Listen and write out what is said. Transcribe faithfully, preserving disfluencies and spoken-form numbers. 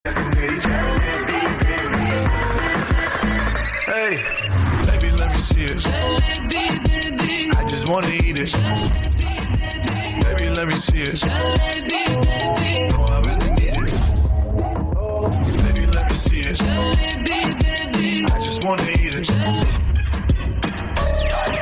Hey, baby, let me see it. I just wanna eat it. Baby, let me see it. Oh, I really need it. Baby, let me see it. I just wanna eat it.